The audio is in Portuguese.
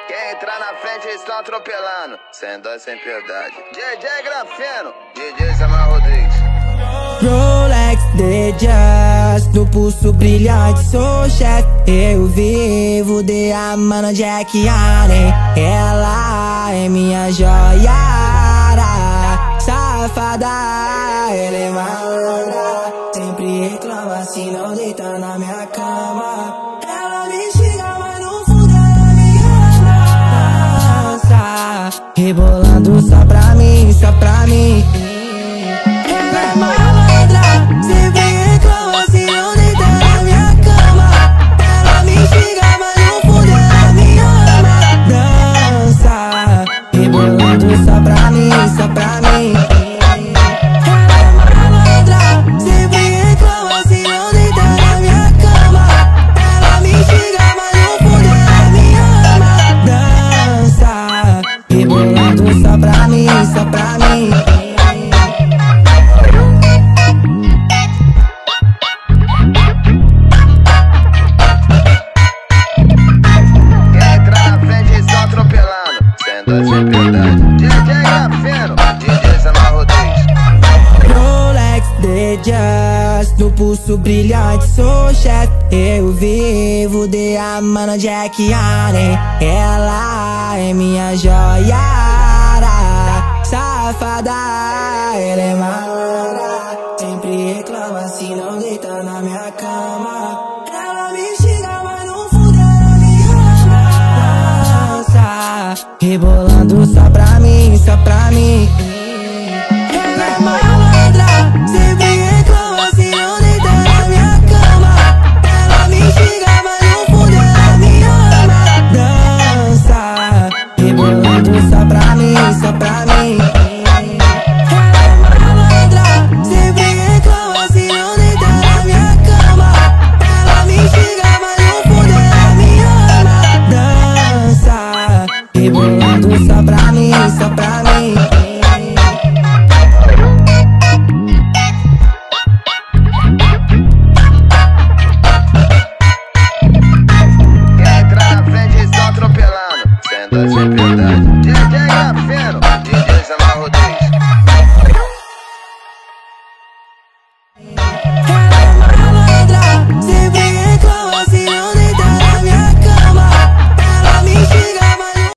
Quem entrar na frente eles estão atropelando, sem dó e sem piedade. DJ Grafeno, DJ Samuel Rodrigues. Rolex The Just, no pulso brilhante, sou chefe. Eu vivo de amando Jack Allen. Ela é minha joiara, safada, ela é malandra. Sempre reclama se não deita na minha cama. Ela me xinga, mas no fundo ela me ama. Dança, rebolando só pra mim, só pra mim. Ela é malandra, sempre reclama se não deita na minha cama. Ela me xinga, mas no fundo ela me ama. Dança, rebolando só pra mim, só pra mim. Ela é malandra, sempre reclama se não deita na minha cama. Ela me xinga, mas no fundo ela me ama. Dança, rebolando só pra mim, só pra mim. Sem piedade. DJ Grafeno, DJ Samuel Rodrigues. Rolex The Just, no pulso brilhante, sou chefe. Eu vivo de amando Jack Allen. Ela é minha joiara, safada, ela é malandra. Sempre reclama se não deita na minha cama. Ela me xinga, mas no fundo ela me ama. Dança, rebolando só pra mim, só pra mim.